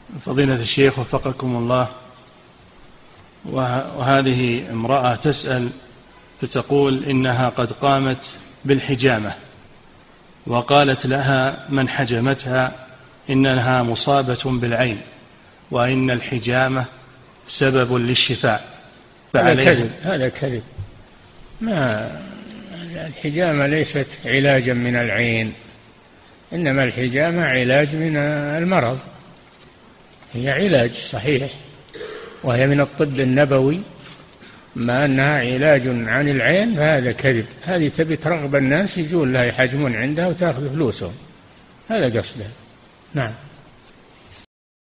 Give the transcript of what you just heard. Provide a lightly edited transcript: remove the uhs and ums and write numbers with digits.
فضيلة الشيخ وفقكم الله، وهذه امرأة تسأل فتقول إنها قد قامت بالحجامة، وقالت لها من حجمتها إنها مصابة بالعين، وإن الحجامة سبب للشفاء. هذا كذب. ما الحجامة ليست علاجا من العين، إنما الحجامة علاج من المرض، هي علاج صحيح، وهي من الطب النبوي. ما أنها علاج عن العين فهذا كذب. هذه تبي ترغب الناس يجون لها يحجمون عندها وتأخذ فلوسهم، هذا قصده. نعم.